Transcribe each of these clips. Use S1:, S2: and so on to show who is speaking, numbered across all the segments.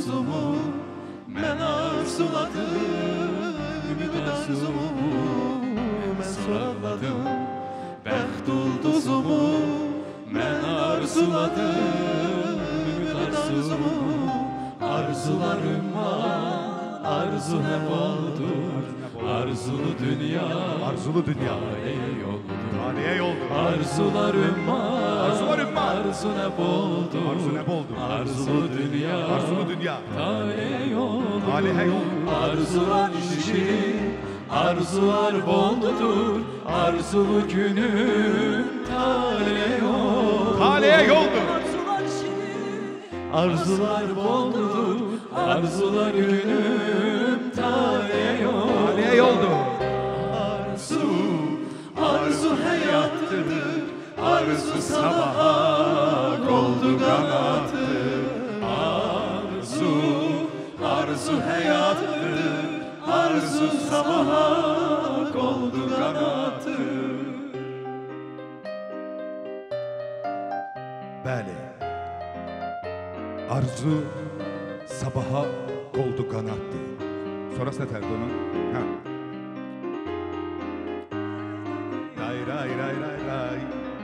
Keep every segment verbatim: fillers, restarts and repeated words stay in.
S1: ulduzumu mən arzuladım, ümid arzumu mən soraqladım. Bəxt ulduzumu mən arzuladım, ümid arzumu. Arzularıma arzu hep oldur, arzulu dünya,
S2: arzulu dünya,
S1: taleye yoldur,
S2: taleye yoldur.
S1: Arzularıma,
S2: arzularıma
S1: arzu hep oldur,
S2: arzu hep oldur,
S1: arzulu dünya,
S2: arzulu dünya,
S1: taleye yoldur,
S2: taleye yoldur.
S1: Arzular şirin, arzular boldur, arzulu günüm taleye yoldur,
S2: taleye yoldur.
S1: Arzular boldur, arzular günüm taleye yoldur.
S2: Taleye yoldur.
S1: Arzu, arzu hayattır, arzu sabaha oldu kanattır. Arzu, arzu hayattır, arzu sabaha oldu kanattır.
S2: Bəli. Arzu sabaha oldu qanattı. Sonrası ne tərdi onun? Ha. Ray ray ray ray ray.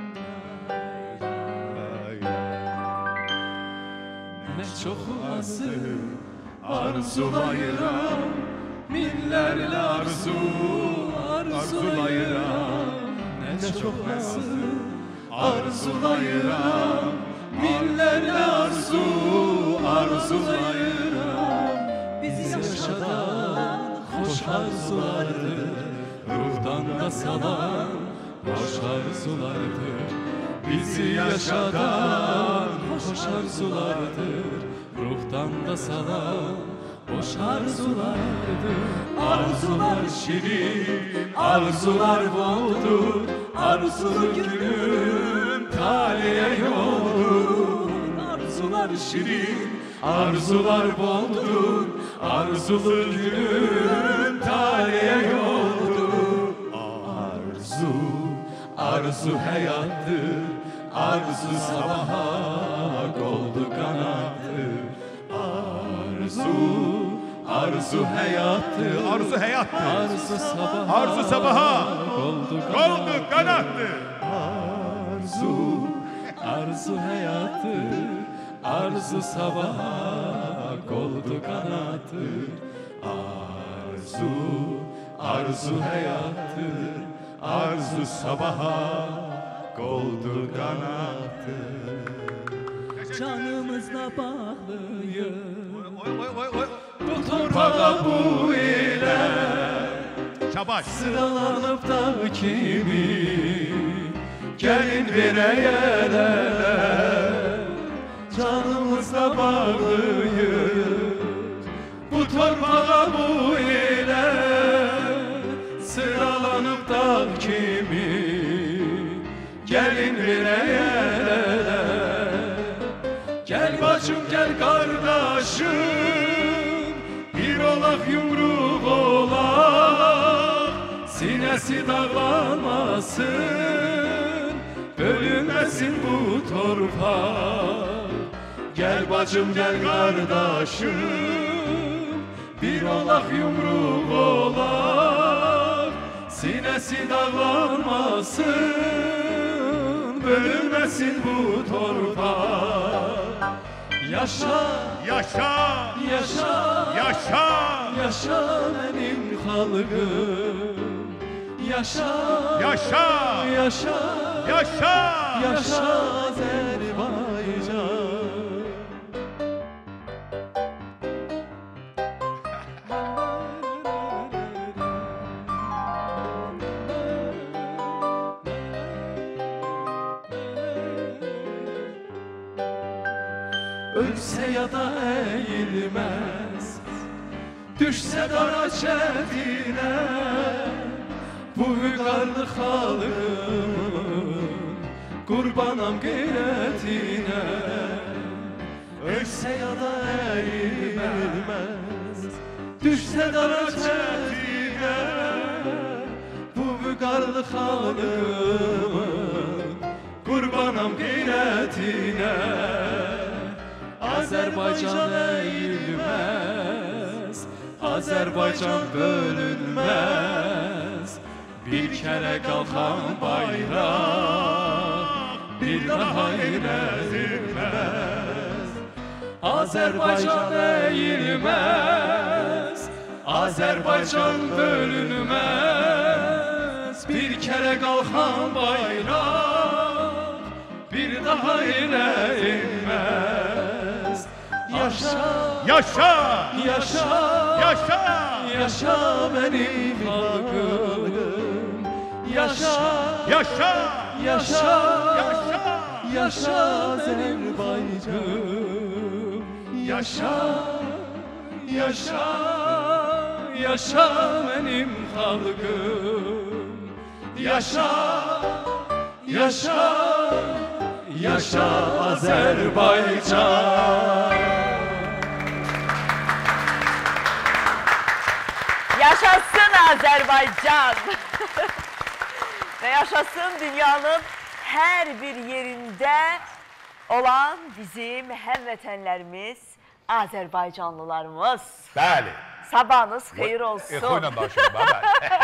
S2: Ray ray.
S1: Ne çok azı arzulayıram, minlərlə arzu arzulayıram. Ne çok azı arzulayıram, minlərlə arzu arzulayıram. Biz yaşadan hoş arzulardır, ruhdan da salan hoş arzulardır. Bizi yaşadan hoş arzulardır, ruhtan da salan hoş arzulardır. Arzular şirin, arzular boldur, arzulu günüm taleye yoldur. Arzular şirin, arzular boldur, arzulu günüm taleye yoldur. Arzu, arzu hayattır, arzu sabaha oldu kanattır. Arzu, arzu hayattır,
S2: arzu hayattır,
S1: arzu sabaha,
S2: arzu sabaha
S1: oldu
S2: kanattır. kanattır.
S1: Arzu, arzu hayattır, arzu sabaha oldu kanattır. Arzu, arzu hayattır, arzu sabaha oldu kanattır. Canımızla bağlıyız
S2: Oy oy oy oy.
S1: bu torpağa bu ile.
S2: Şabaş.
S1: Sıralanıp da kimi gelin vereyeler. Canımızla bağlıyız bu torpağa bu ile. Sıralanıp da kimi gelin vereyeler. Gel bacım gel kardeşim, bir olak yumruk olak. Sinesi dağlanmasın, bölünmesin bu torpak. Gel bacım gel kardeşim, bir olak yumruk olak. Sinesi dağlanmasın, bölünmesin bu torpak. Yaşa,
S2: yaşa,
S1: yaşa,
S2: yaşa,
S1: yaşa benim halkım. Yaşa,
S2: yaşa,
S1: yaşa,
S2: yaşa,
S1: yaşa Azerbaycan. Ölse ya da eğilmez, düşse dara çetine. Bu hükarlı halkın kurbanam gayretine. Ölse ya da eğilmez, düşse dara çetine. Bu hükarlı halkın kurbanam gayretine. Azerbaycan Azerbaycan eğilmez, Azerbaycan bölünmez. Bir kere kalkan bayrak bir daha inilmez. Azerbaycan eğilmez, Azerbaycan bölünmez. Bir kere kalkan bayrak bir daha inilmez. Yaşa,
S2: Yaşa!
S1: yaşa,
S2: Yaşa!
S1: yaşa benim halkım. Yaşa,
S2: Yaşa!
S1: yaşa,
S2: Yaşa!
S1: yaşa Azerbaycan. Yaşa, yaşa, yaşa benim halkım. Yaşa, yaşa, yaşa Azerbaycan.
S3: Yaşasın Azerbaycan. Ve yaşasın dünyanın her bir yerinde olan bizim həmvətənlərimiz, Azərbaycanlılarımız.
S2: Bəli.
S3: Sabahınız xeyir olsun.
S2: Exoyla danışıyorum, bəli.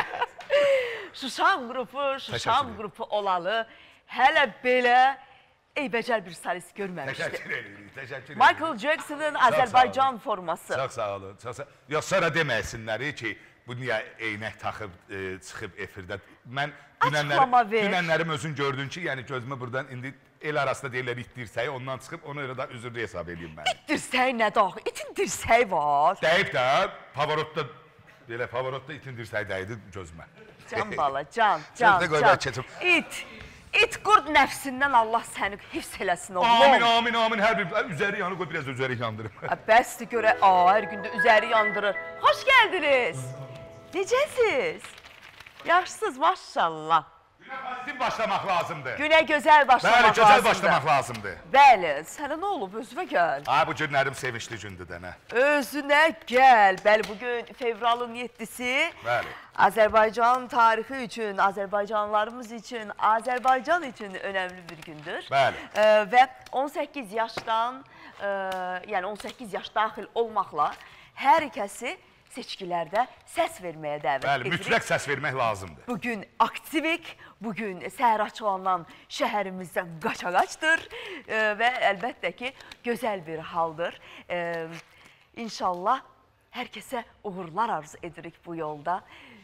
S3: Şuşam qrupu, Şuşam
S2: Təşəkkür
S3: qrupu olalı hələ belə eybəcər bir solist görməmişdi.
S2: Təşəkkür edirik, təşəkkür edirik.
S3: Michael Jackson'ın Azərbaycan forması.
S2: Çox sağ olun, çox sağ olun. Yox, sonra deməsinlər ki, bu niyə eynək taxıb, e, çıxıb efirdə. Mən
S3: Açıqlama ver.
S2: dünənlərim özün gördün ki, yəni gözümü buradan indi el arasında deyirlər it dirsəyi, ondan çıxıb ona görə də üzürlü hesab edeyim mən.
S3: İt dirsəyi nə daxı? İtin dirsəyi var.
S2: Deyib də, Pavarotda, belə Pavarotda itin dirsəyi dəydi gözümə.
S3: Can bala, can, can,
S2: Sözdə qoy
S3: can.
S2: mən keçim.
S3: İt, it qurd nəfsindən Allah səni hifz eləsin oğlum.
S2: Amin, amin, amin. Hər bir üzəri yanı qoy, biraz üzəri yandırım.
S3: Bəsdir görə, aa, hər gündə üzəri yandırır. Hoş gəldiniz. Necəsiz? Yaxşısınız, maşallah.
S2: Günə pozitiv başlamaq lazımdır.
S3: Günə gözəl başlamaq
S2: Bəli,
S3: lazımdır.
S2: gözəl başlamaq lazımdır.
S3: Bəli, sənə nə olub? Özünə gəl.
S2: Ha, bu günlərim sevinçli gündür də nə?
S3: Özünə gəl. Bəli, bugün fevralın yeddisi.
S2: Bəli.
S3: Azərbaycan tarixi üçün, Azərbaycanlılarımız üçün, Azərbaycan üçün önəmli bir gündür.
S2: Bəli.
S3: Ee, və on səkkiz yaşdan, e, yəni on səkkiz yaş daxil olmaqla hər kəsi seçkilərdə səs verməyə dəvət
S2: Bəli,
S3: edirik.
S2: mütləq səs vermək lazımdır.
S3: Bugün aktivik, bugün səhər açılanan şəhərimizdən qaçaqaçdır e, və əlbəttə ki, gözəl bir haldır. E, İnşallah hər kəsə uğurlar arzu edirik bu yolda.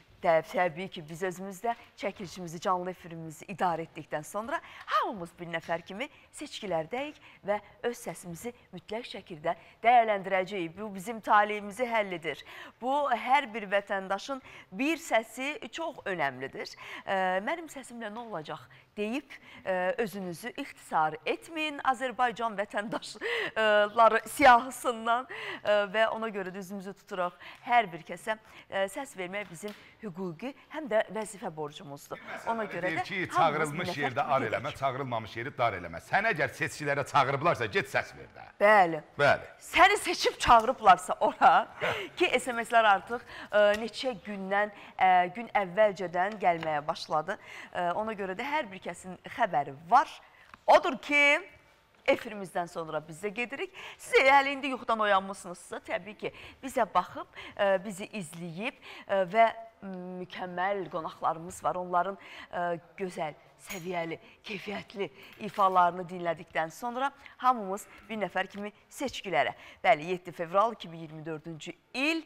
S3: Təbii ki, biz özümüzdə çəkilişimizi, canlı efirimizi idarə etdikdən sonra hamımız bir nəfər kimi seçkilərdəyik və öz səsimizi mütləq şəkildə dəyərləndirəcəyik. Bu, bizim taleyimizi həll edir. Bu, hər bir vətəndaşın bir səsi çox önəmlidir. Mənim səsimlə nə olacaq deyib özünüzü ixtisar etməyin Azərbaycan vətəndaşları siyahısından və ona görə də üzümüzü tuturuq. Hər bir kəsə səs vermək bizim hüquqi, həm də vəzifə borcumuzdur. Ona görə də
S2: ki, çağırılmış yerdə ar eləmə, çağırılmamış yeri dar eləmə. Sən əgər seçkilərə çağırıblarsa, get səs ver də.
S3: Bəli.
S2: Bəli.
S3: Səni seçib çağırıblarsa ora ki, S M S-lər artıq neçə gündən, gün əvvəlcədən gəlməyə başladı. Ona görə də hər bir kəsin xəbəri var. Odur ki, efirimizdən sonra biz də gedirik. Siz hələ indi yuxudan oyanmışsınızsa, təbii ki, bizə baxıb, bizi izləyib və mükəmməl qonaqlarımız var. Onların gözəl, səviyyəli, keyfiyyətli ifalarını dinlədikdən sonra hamımız bir nəfər kimi seçkilərə. Bəli, yeddi fevral iki min iyirmi dördüncü il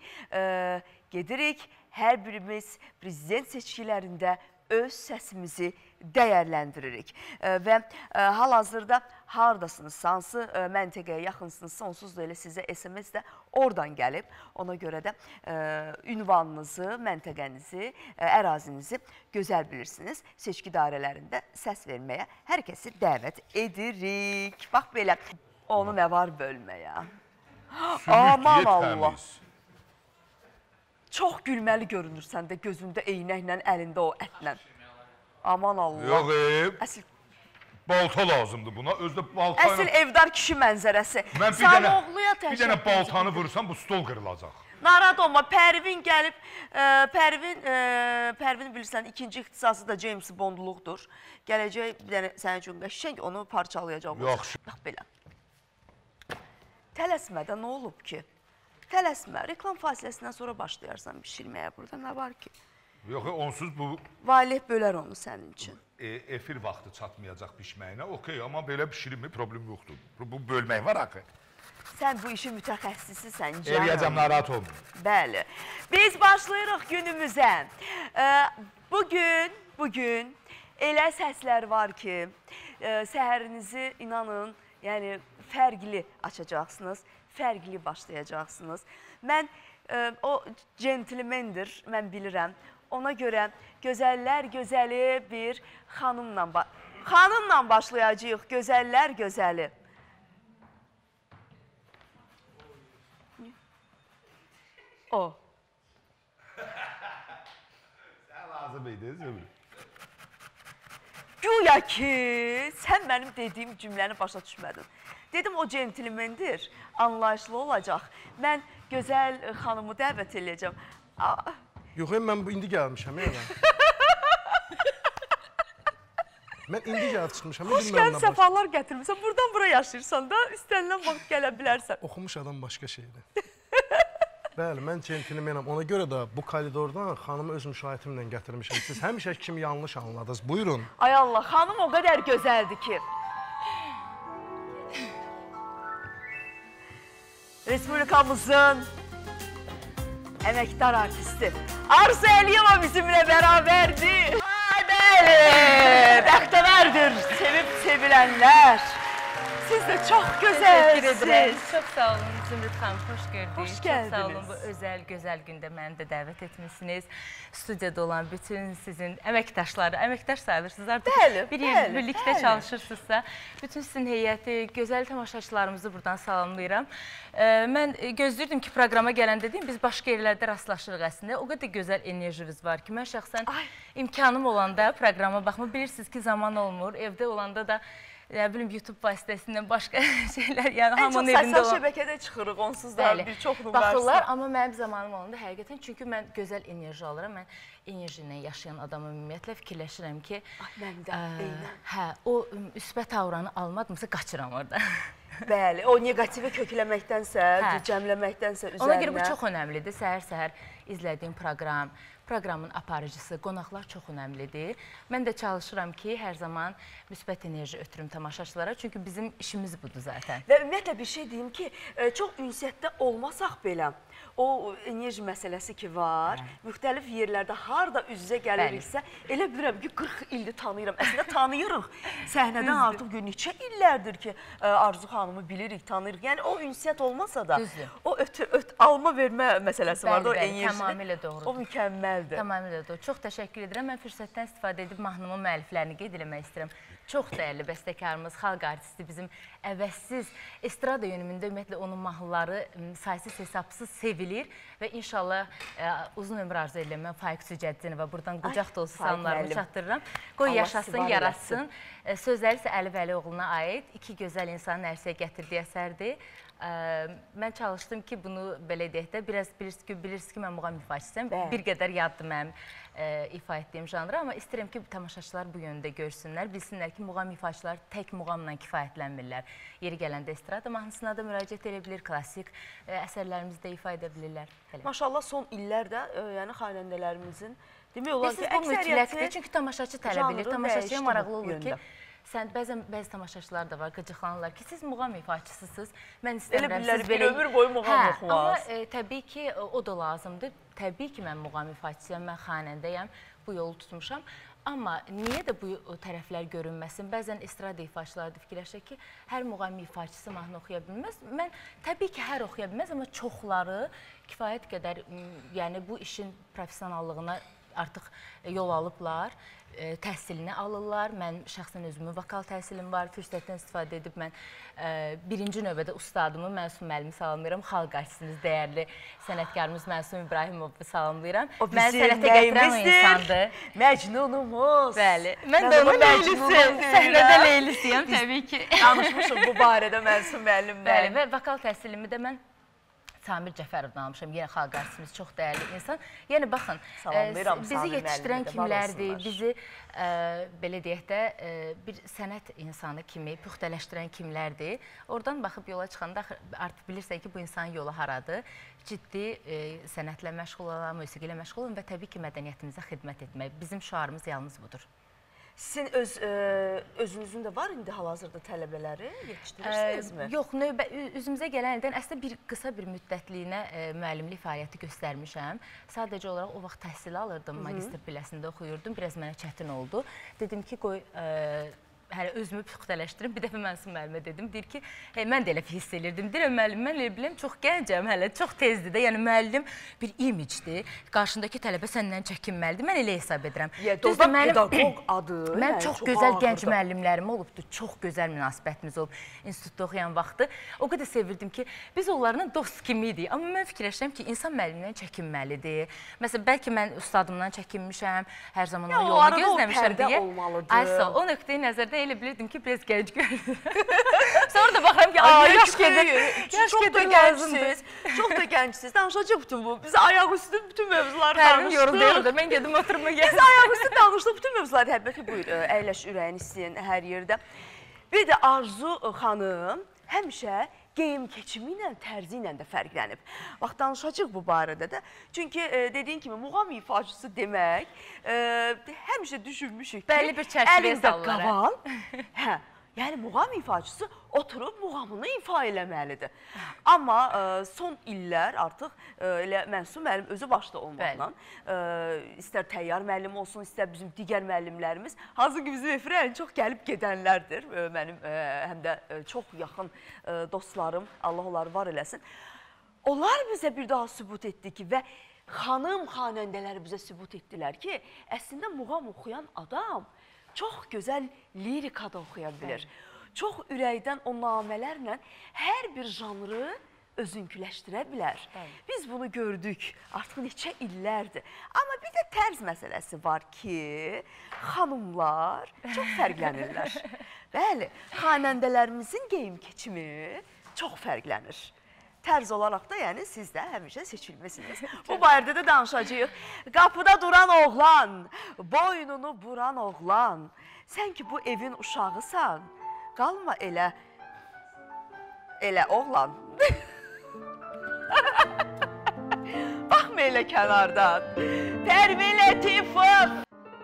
S3: gedirik. Hər birimiz prezident seçkilərində öz səsimizi dəyərləndiririk. Və hal-hazırda haradasınız, hansı məntəqəyə yaxınsınızsa, onsuz da elə sizə S M S də oradan gəlib. Ona görə də ünvanınızı, məntəqənizi, ərazinizi gözəl bilirsiniz. Seçki dairələrində səs verməyə hər kəsi dəvət edirik. Bax belə, onu nə var bölməyə? Aman Allah! Çox gülməli görünürsən də gözündə eynəklə, əlində o ətlə. Aman Allah.
S2: Yox, ev.
S3: Əsil,
S2: balta lazımdır buna. Özdə balta...
S3: əsil evdar kişi mənzərəsi.
S2: Mən bir
S3: Sən
S2: dənə,
S3: oğluya
S2: bir dənə
S3: təşəkkür
S2: baltanı vursam, bu stol qırılacaq.
S3: Narad olma, Pərvin gəlib, e, Pərvin, e, Pərvin bilirsən, ikinci ixtisası da James Bondluqdur. Gələcək bir dənə sənin üçün qəşəng, onu parçalayacaq.
S2: Yaxşı.
S3: Bax belə. tələsmədə nə olub ki? Tələsmə, reklam fasiləsindən sonra başlayarsan bişirməyə burada, nə var ki?
S2: Yox, onsuz bu...
S3: Valih bölər onu sənin üçün.
S2: E, efir vaxtı çatmayacaq bişməyinə, okey, amma belə bişirilmə problem yoxdur. Bu bölmək var axı.
S3: Sən bu işin mütəxəssisisən canım.
S2: Eləyəcəm, narahat olmayın.
S3: Bəli. Biz başlayırıq günümüzə. Bugün, bugün elə səslər var ki, səhərinizi inanın, yəni fərqli açacaqsınız, fərqli başlayacaqsınız. Mən, o centilmendir, mən bilirəm. Ona görə gözəllər gözəli bir xanımla, xanımla başlayacağıq, gözəllər gözəli. O.
S2: Sən lazım idi, Zümrüt.
S3: Güya ki, sən mənim dediyim cümləni başa düşmədin. Dedim, o centilmendir, anlayışlı olacaq. Mən gözəl xanımı dəvət edəcəm.
S4: Yox, mən indi gəlmişəm, elə. Mən indi gəlib çıxmışam.
S3: Xoş gəlib səfalar gətirmişsən. Buradan bura yaşayırsan da, istənilən vaxt gələ bilərsən.
S4: Oxumuş adam başqa şeydir. Bəli, mən centilmenəm. Ona görə də bu koridordan xanımı öz müşahitimlə gətirmişəm. Siz həmişə kimi yanlış anladınız. Buyurun.
S3: Ay Allah, xanım o qədər gözəldir ki. Respublikamızın əməkdar artisti Arzu Əliyeva bizimlə bərabərdir. Ay bəli, bəxtəvərdir sevib sevilənlər. Siz də çox gözəlsiniz.
S5: Çox sağ olun Zümrüt xanım, xoş gördük.
S3: Xoş
S5: Çox
S3: gəldiniz.
S5: sağ olun bu özəl, gözəl gündə məni də dəvət etmişsiniz. Studiyada olan bütün sizin əməkdaşları, əməkdaş sayılırsınız artıq.
S3: Bəli,
S5: bir
S3: bəli,
S5: yer birlikdə
S3: bəli.
S5: çalışırsınızsa, bütün sizin heyəti, gözəl tamaşaçılarımızı buradan salamlayıram. Mən gözləyirdim ki, proqrama gələndə deyim, biz başqa yerlərdə rastlaşırıq əslində. O qədər gözəl enerjiniz var ki, mən şəxsən imkanım olanda proqrama baxma, bilirsiniz ki, zaman olmur. Evdə olanda da ya bilim YouTube vasitəsindən başqa şeylər, yəni hamının evində olan.
S3: En çox sosial şəbəkədə çıxırıq, onsuz da bir çoxluq varsa.
S5: Baxırlar, amma mənim zamanım olanda həqiqətən, çünki mən gözəl enerji alıram. Mən enerji ilə yaşayan adamı ümumiyyətlə fikirləşirəm ki,
S3: mən də, eynən.
S5: Hə, o müsbət avranı almadımsa qaçıram orada.
S3: Bəli, o negativi kökləməkdənsə, cəmləməkdənsə üzərinə.
S5: Ona görə bu çox önəmlidir. Səhər-səhər izlədiyim proqram, proqramın aparıcısı, qonaqlar çox önəmlidir. Mən də çalışıram ki, hər zaman müsbət enerji ötürüm tamaşaçılara. Çünki bizim işimiz budur zaten.
S3: Və ümumiyyətlə bir şey deyim ki, çox ünsiyyətdə olmasaq belə, o enerji məsələsi ki var, müxtəlif yerlərdə harada üz-üzə gəliriksə, elə bilirəm ki, qırx ildir tanıyıram. Əslində tanıyırıq. Səhnədən artıq neçə illərdir ki, Arzu xanımı bilirik, tanıyırıq. Yəni o ünsiyyət olmasa da, o alma vermə məsələsi var da o enerjini.
S5: Tamamilə doğrudur.
S3: O mükəmməldir.
S5: Tamamilə doğru. Çox təşəkkür edirəm. Mən fürsətdən istifadə edib mahnımın müəlliflərini qeyd eləmək istəyirəm. Çox dəyərli bəstəkarımız, xalq artisti, bizim əvəzsiz estrada yönümündə ümumiyyətlə onun mahnıları saysız hesabsız sevilir və inşallah uzun ömür arzu edirəm. Mən Faiq Sücədzinova buradan qucaq dolusu salamlarımı çatdırıram. Qoy yaşasın, yaratsın. Sözləri isə Əli Vəlioğluna aid iki gözəl insanın ərsəyə gətirdiyi əsərdir. Mən çalışdım ki, bunu belə deyək də, biraz bilirsiniz ki, mən muğam ifaçısıyam. Bir qədər yaddır mənim ifa etdiyim janrı, amma istəyirəm ki, tamaşaçılar bu yöndə görsünlər, bilsinlər ki, muğam ifaçılar tək muğamla kifayətlənmirlər. Yeri gələndə estrada mahnısına da müraciət edə bilir, klassik əsərlərimizdə ifa edə bilirlər.
S3: Maşallah, son illərdə xanəndələrimizin demək olar ki,
S5: əksəriyyəti... Bu mütləqdir, çünki tamaşaçı tələb edir, tamaşaçıya maraqlı olur ki, sən bəzən bəzi tamaşaçılar da var, qıcıqlanırlar ki, siz muğam ifaçısısınız, mən istəmirəm siz belə...
S3: Bir ömür boyu muğam oxumaz.
S5: Amma təbii ki, o da lazımdır. Təbii ki, mən muğam ifaçısıyam, mən xanəndəyəm, bu yolu tutmuşam. Amma niyə də bu tərəflər görünməsin? Bəzən estrada ifaçıları da fikirləşir ki, hər muğam ifaçısı mahnı oxuya bilməz. Mən təbii ki, hər oxuya bilməz, amma çoxları kifayət qədər, yəni bu işin professionallığına artıq yol alıblar, təhsilini alırlar. Mən şəxsən özümün vokal təhsilim var, fürsətdən istifadə edib mən birinci növbədə ustadımı, Məsum müəllimi salamlayıram. Xalq artistimiz, dəyərli sənətkarımız Məsum İbrahimovu salamlayıram.
S3: O bizim nəyimizdir, Məcnunumuz.
S5: Bəli, mən də onun Leylisiyəm, səhnədə Leylisiyəm təbii ki.
S3: Danışmışım bu barədə Məsum müəllimlə.
S5: Bəli, və vokal təhsilimi də mən Samir Cəfərovdan almışam. Yenə xalq artistimiz, çox dəyərli insan. Yəni, baxın,
S3: Salamlayıram
S5: bizi
S3: Samir
S5: yetişdirən
S3: müəllimi də, var
S5: kimlərdir,
S3: olsunlar.
S5: bizi, belə deyək də, bir sənət insanı kimi püxtələşdirən kimlərdir. Oradan baxıb yola çıxanda artıq bilirsən ki, bu insanın yolu haradır. Ciddi sənətlə məşğul olan, musiqi ilə məşğul olan və təbii ki, mədəniyyətimizə xidmət etmək. Bizim şüarımız yalnız budur.
S3: Sizin öz, ə, özünüzün də var indi hal-hazırda tələbələri yetişdirirsinizmi?
S5: Yox, növbə, üzümüzə gələn ildən əslində bir qısa bir müddətliyinə ə, müəllimlik fəaliyyəti göstərmişəm. Sadəcə olaraq o vaxt təhsil alırdım, magistr pilləsində oxuyurdum. Biraz mənə çətin oldu. Dedim ki, qoy... Ə, hələ özümü püxtələşdirim. Bir dəfə Mənsum müəllimə dedim, deyir ki, hey, mən də elə hiss edirdim. Deyirəm, müəllim, mən elə biləm, çox gəncəm hələ, çox tezdir də. Yəni, müəllim bir imicdir. Qarşındakı tələbə səndən çəkinməlidir. Mən elə hesab edirəm.
S3: Doğrudan pedaqoq adı.
S5: Mən çox gözəl gənc müəllimlərim olubdur. Çox gözəl münasibətimiz olub institutda oxuyan vaxtı. O qədər sevirdim ki, biz onlarla dost kimi idik. Amma mən fikirləşirəm ki, insan müəllimdən çəkinməlidir. Məsələn, bəlkə mən ustadımdan çəkinmişəm, hər zaman onun yolunu gözləmişəm deyə. Aysa, o nöqteyi nəzərdə elə bilirdim ki, biraz gənc görünür. Sonra da baxıram ki, yaş gedir.
S3: Çox da gəncsiniz. Çox da gəncsiniz. Danışacaq bütün bu. Biz ayaq üstü bütün mövzuları danışdıq.
S5: Hərim yoruldu, mən gedim oturma gəldim.
S3: Biz ayaq üstü danışdıq bütün mövzuları. Həbbəki buyur, əyləş ürəyin istəyən hər yerdə. Bir də Arzu xanım həmişə geyim keçimi ilə, tərzi ilə də fərqlənib. Bax, danışacaq bu barədə də. Çünki e, dediyin kimi, muğam ifaçısı demək, e, həmişə düşünmüşük ki,
S5: bəlli bir çərçivəyə sallar.
S3: Əlində qaval, hə, yəni muğam ifaçısı oturub muğamını ifa eləməlidir. Amma e, son illər artıq e, elə Mənsum müəllim özü başda olmaqla, e, istər təyyar müəllim olsun, istər bizim digər müəllimlərimiz, hazır ki, bizim efirə ən çox gəlib gedənlərdir. E, mənim e, həm də e, çox yaxın e, dostlarım, Allah onları var eləsin. Onlar bizə bir daha sübut etdi ki, və xanım xanəndələri bizə sübut etdilər ki, əslində muğam oxuyan adam çox gözəl lirikada oxuya bilir. Çox ürəkdən o namələrlə hər bir janrı özünküləşdirə bilər. Biz bunu gördük artıq neçə illərdir. Amma bir də tərz məsələsi var ki, xanımlar çox fərqlənirlər. Bəli, xanəndələrimizin geyim keçimi çox fərqlənir. Tərz olaraq da, yəni, siz də həmişə seçilmişsiniz. Bu barədə də danışacağıq. Qapıda duran oğlan, boynunu buran oğlan, sən ki bu evin uşağısan, qalma elə, elə oğlan. Baxma elə kənardan, Pərvi Lətifov.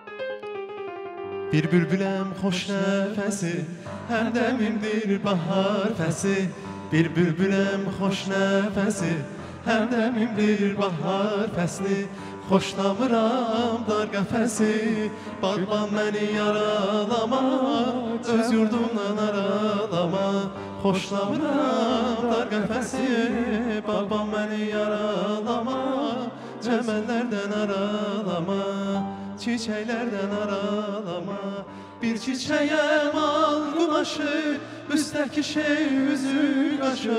S6: Bir bülbüləm xoş nəfəsi, həmdəmimdir bahar fəsi. Bir bülbüləm xoş nəfəsi, həmdəmimdir bahar fəsli. Xoşlamıram dar qəfəsi, bağlan məni yaralama, öz yurdumdan aralama. Xoşlamıram dar qəfəsi, bağlan məni yaralama, çəmənlərdən aralama, çiçəklərdən aralama. Bir çiçəyəm al qumaşı, üstəki şey üzü qaşı.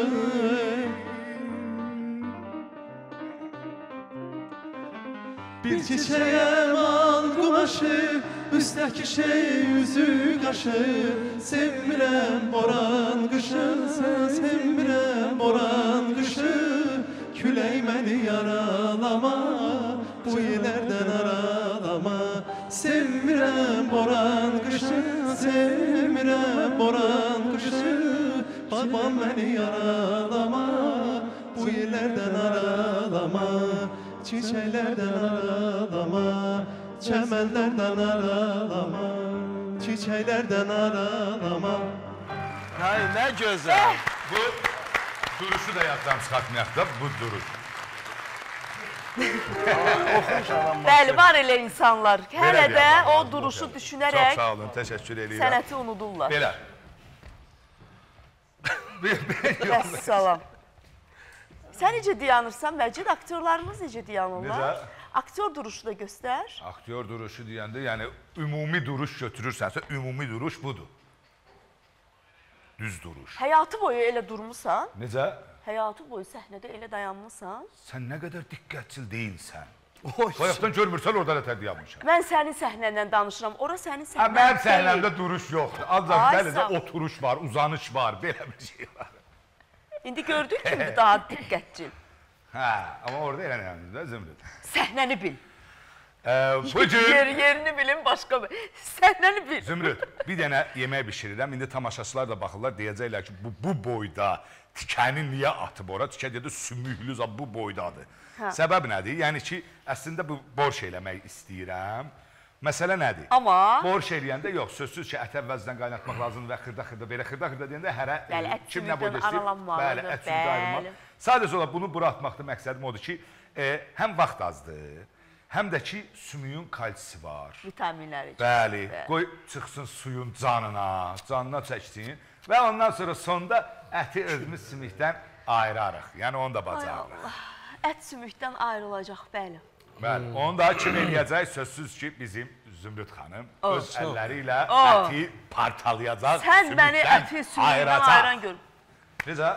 S6: Bir çiçəyəm al qumaşı, üstəki şey üzü qaşı. Sevmirəm boran qışı, sevmirəm boran qışı. Külək məni yaralama, bu yerlərdən aralama. Sevmirəm boran qışı, sevmirəm boran qışı. Bağban məni yaralama, bu yerlərdən aralama. Çiçəklərdən aralama, çəmənlərdən aralama, çiçəklərdən aralama.
S2: Ay, nə gözəl. Bu duruşu da yaddan çıxartmayaq da, bu duruş.
S3: Bəli, var elə insanlar. Hələ də o duruşu düşünərək
S2: Çox sağ olun, təşəkkür edirəm.
S3: sənəti unudurlar.
S2: Belə.
S3: Vəssalam. Sən necə dayanırsan, Məcid? Aktyorlarımız necə dayanırlar?
S2: Necə?
S3: Aktyor duruşu da göstər.
S2: Aktyor duruşu deyəndə, yəni ümumi duruş götürürsənsə, ümumi duruş budur. Düz duruş.
S3: Həyatı boyu elə durmusan,
S2: Necə?
S3: həyatı boyu səhnədə elə dayanmısan.
S2: Sən nə qədər diqqətçil deyilsən. Bayaqdan görmürsən, orada da tər dayanmışam.
S3: Mən sənin səhnəndən danışıram, ora sənin səhnən
S2: Mənim səhnəmdə duruş yoxdur. Ancaq
S3: Ay,
S2: bəli də
S3: sağ ol.
S2: oturuş var, uzanış var, belə bir şey var.
S3: İndi gördük kimi daha diqqətçil.
S2: Hə, amma orada elə nəyəmdir də Zümrüd.
S3: Səhnəni bil.
S2: Bu gün...
S3: Yer, yerini bilin, başqa bir. Səhnəni bil.
S2: Zümrüd, bir dənə yemək bişirirəm. İndi tamaşaçılar da baxırlar, deyəcəklər ki, bu, bu boyda tikəni niyə atıb ora? Tikə dedi, sümüklü bu boydadır. Hə. Səbəb nədir? Yəni ki, əslində bu borş eləmək istəyirəm. Məsələ nədir?
S3: Amma...
S2: Borş eləyəndə yox, sözsüz ki, ət əvvəzdən qaynatmaq lazımdır və xırda-xırda, belə xırda-xırda deyəndə hərə kim nə boyda istəyir? Bəli, ət sümükdən ayrılmaq. Sadəcə olaraq bunu bura atmaqda məqsədim odur ki, e, həm vaxt azdır, həm də ki, sümüyün kalsisi var.
S3: Vitaminləri.
S2: Bəli, qoy çıxsın suyun canına, canına çəksin və ondan sonra sonda əti özümüz sümükdən ayırarıq. Yəni onu da bacarırıq.
S3: Ət sümükdən ayrılacaq, bəli.
S2: Bəli, onu da kim eləyəcək? Sözsüz ki, bizim Zümrüd xanım öz əlləri ilə əti partalayacaq,
S3: sən məni əti sümükdən ayıran gör.
S2: Necə?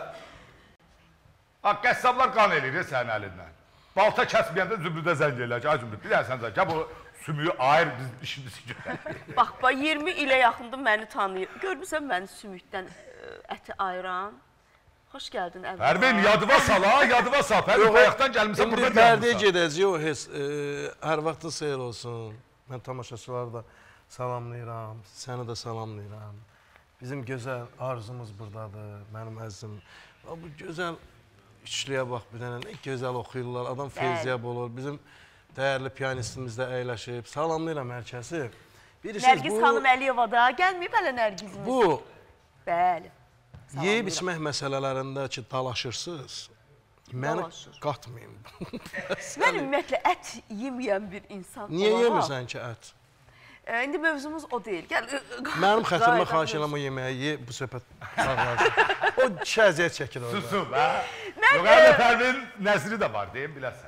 S2: Qəssablar qan eləyir sənin əlindən. Balta kəsməyəndə Zümrüdə zəng eləyər ki, ay Zümrüd, bilərsən sən, gəl bu sümüyü ayır, biz işimizi görək.
S3: Bax, bax, iyirmi ilə yaxındır məni tanıyır. Görmüsən məni sümükdən əti ayıran? Xoş gəldin əvvəl.
S2: Pərvin, yadıva sal ha, yadıva sal. Pərvin, bayaqdan gəlmişsən, burada gəlmişsən.
S4: İndi pərdiyə gedəcək o heç, hər vaxtın seyir olsun. Mən tamaşaçıları da salamlayıram, səni də salamlayıram. Bizim gözəl arzumuz buradadır, mənim əzizim. Bu gözəl üçlüyə bax bir dənə, nə gözəl oxuyurlar, adam feyziyab olur. Bizim dəyərli piyanistimiz də əyləşib. Salamlayıram hər kəsi.
S3: Nərgiz xanım Əliyeva da gəlməyib hələ Nərgizimiz.
S4: Bu,
S3: bəli.
S4: yeyib içmək məsələlərində ki, dalaşırsınız, məni qatmayın.
S3: Mən ümumiyyətlə ət yeməyən bir insan
S4: Niyə yemirsən ki, ət?
S3: İndi mövzumuz o deyil.
S4: Mənim xətrimə xahiş eləm o yeməyi ye, bu söhbət bağlarsın. O şəziyyət çəkir orada.
S2: Susun, hə? Yox, hələ Pərvin nəzri də var, deyim, bilərsən.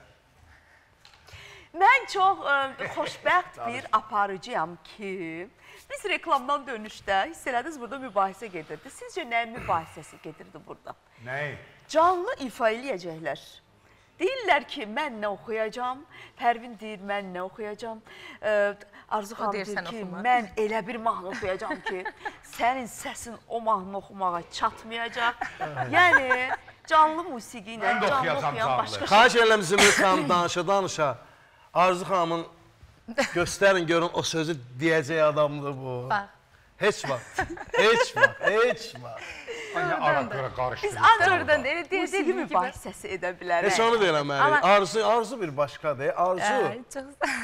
S3: Mən çox xoşbəxt bir aparıcıyam ki, biz reklamdan dönüşdə hiss elədiniz, burada mübahisə gedirdi. Sizcə nəyin mübahisəsi gedirdi burada?
S2: Nəyi?
S3: Canlı ifa eləyəcəklər. Deyirlər ki, mən nə oxuyacam, Pərvin deyir, mən nə oxuyacam, Arzu xanım deyir ki, mən elə bir mahnı oxuyacam ki, sənin səsin o mahnı oxumağa çatmayacaq. Yəni, canlı musiqi ilə, canlı oxuyan başqa şey.
S4: Xahiş eləm Zümrüd xanım danışa, danışa. Arzu xanımın göstərin, görün, o sözü deyəcək adamdır bu.
S5: Bax.
S4: Heç vaxt, heç vaxt, heç vaxt.
S2: Ara-qıra qarışdırır.
S3: Biz ancaq musiqi mübahisəsi edə bilərik.
S4: Heç onu da eləməliyik. Arzu, arzu bir başqadır. Arzu,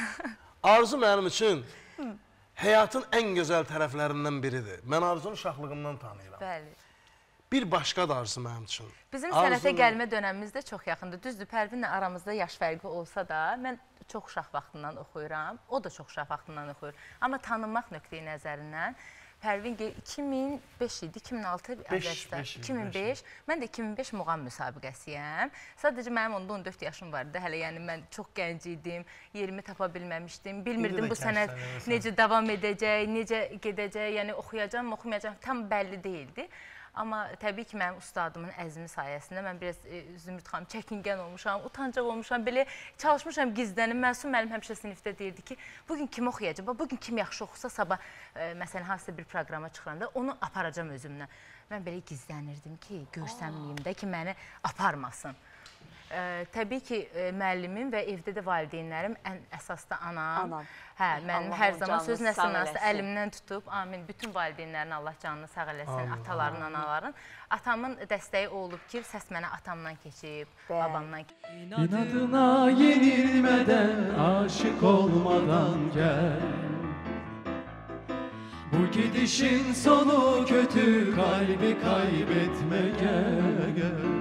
S4: arzu mənim üçün həyatın ən gözəl tərəflərindən biridir. Mən Arzunu uşaqlığımdan tanıyıram.
S5: Bəli.
S4: Bir başqadır arzu mənim üçün.
S5: Bizim sənətə gəlmə dönəmimiz də çox yaxındır. Düzdür, Pərvinlə aramızda yaş fərqi olsa da, mən çox uşaq vaxtından oxuyuram, o da çox uşaq vaxtından oxuyur. Amma tanınmaq nöqteyi nəzərindən Pərvin iki min beş idi, iki min altı əvvəldə, iki min beş, mən də iki min beş muğam müsabiqəsiyəm. Sadəcə mənim onda on dörd yaşım vardı, hələ yəni mən çox gənc idim, yerimi tapa bilməmişdim, bilmirdim bu sənət necə davam edəcək, necə gedəcək, yəni oxuyacam, oxumayacam, tam bəlli deyildi. Amma təbii ki, mənim ustadımın əzmi sayəsində mən biraz Zümrüd xanım çəkingən olmuşam, utancaq olmuşam, belə çalışmışam gizlənim. Məsum müəllim həmişə sinifdə deyirdi ki, bugün kim oxuyacaq, bugün kim yaxşı oxusa, sabah məsələn, hansısa bir proqrama çıxıranda onu aparacam özümlə. Mən belə gizlənirdim ki, görsəmliyim də ki, məni aparmasın. Təbii ki, müəllimim və evdə də valideynlərim ən əsas da anam. Hə, mənim hər zaman söz nəsilnası əlimdən tutub, amin, bütün valideynlərin Allah canını sağ eləsin, ataların, anaların. Atamın dəstəyi olub ki, səs mənə atamdan keçib, babamdan keçib.
S6: İnadına yenilmədən, aşık olmadan gəl. Bu gidişin sonu kötü, kalbi kaybetme gel.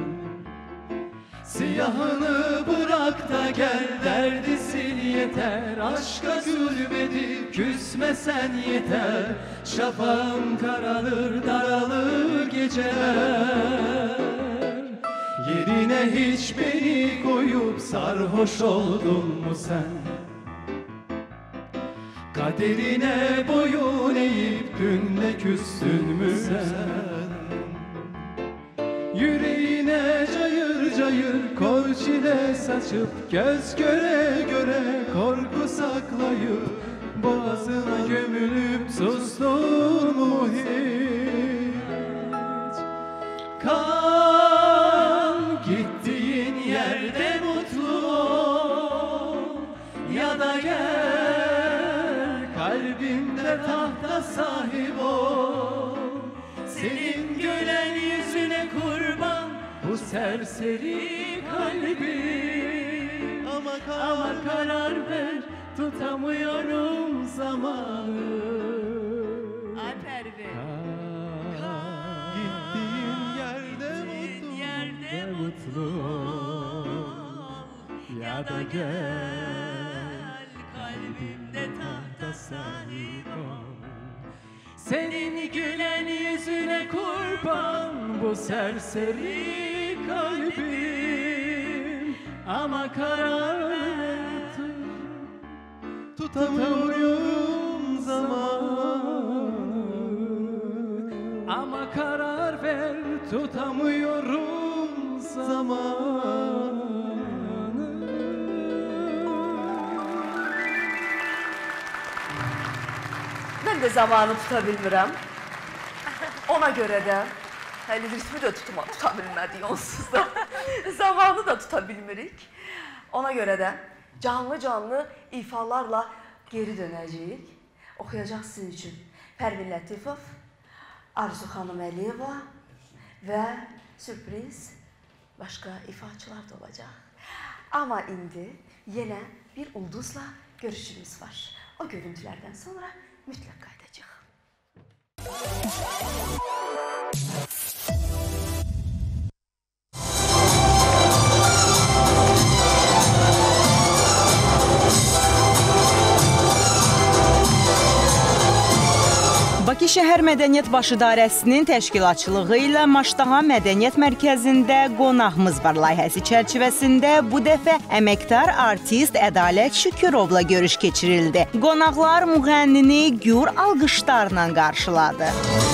S6: Siyahını bırak da gel, derdi sil yeter. Aşka zulmedip küsmesen yeter. Şafağım karalır, daralır geceler. Yerine hiç beni koyup sarhoş oldun mu sen? Kaderine boyun eğip dünle küstün mü sen? Yüreğine cayır cayır kor çile saçıp, göz göre göre korku saklayıp, boğazına gömülüp sustun mu hiç? Kan gittiğin yerden bu serseri kalbim. Ama karar, Ama karar ver, tutamıyorum zamanı.
S3: Ay Pervin.
S6: Gittiğin yerde mutlu,
S3: yerde
S6: mutlu ol. Ya da gel kalbimde tahta sahip ol. Senin gülen yüzüne kurban bu serseri kalbim. Ama karar ver, tutamıyorum zamanı. Ama karar ver, tutamıyorum zamanı.
S3: Ben de zamanı tutabilmirəm. Ona görə də hələ ritmi də tutma, tuta bilmədik onsuz da. Zamanı da tuta bilmirik. Ona görə də canlı-canlı ifalarla geri dönəcəyik. Oxuyacaq sizin üçün Pərvin Lətifov, Arzu xanım Əliyeva və sürpriz başqa ifaçılar da olacaq. Amma indi yenə bir ulduzla görüşümüz var. O görüntülərdən sonra mütləq qayıdacaq.
S7: Bakı Şəhər Mədəniyyət Baş İdarəsinin təşkilatçılığı ilə Maştağa Mədəniyyət Mərkəzində qonağımız var layihəsi çərçivəsində bu dəfə əməkdar artist Ədalət Şükürovla görüş keçirildi. Qonaqlar müğənnini gür alqışlarla qarşıladı.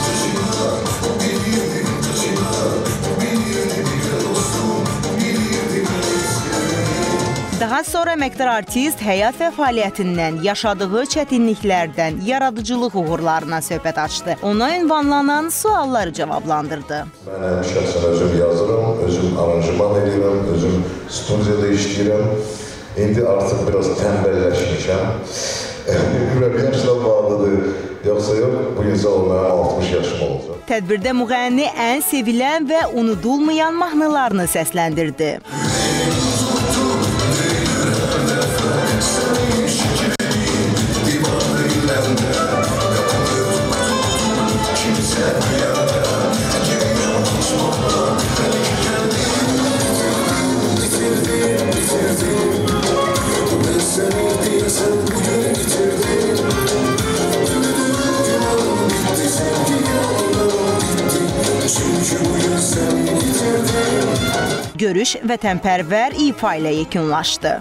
S7: Daha sonra əməkdar artist həyat və fəaliyyətindən, yaşadığı çətinliklərdən, yaradıcılıq uğurlarına söhbət açdı. Ona ünvanlanan sualları cavablandırdı.
S8: Mən şəxsən özüm yazıram, özüm aranjman edirəm, özüm studiyada işləyirəm. İndi artıq biraz tənbəlləşmişəm. Ürəm yaşla bağlıdır, yoxsa yox, bu gün sağ olmayan altmış yaşım olacaq.
S7: Tədbirdə müğənni ən sevilən və unudulmayan mahnılarını səsləndirdi. Görüş vətənpərvər ifa ilə yekunlaşdı.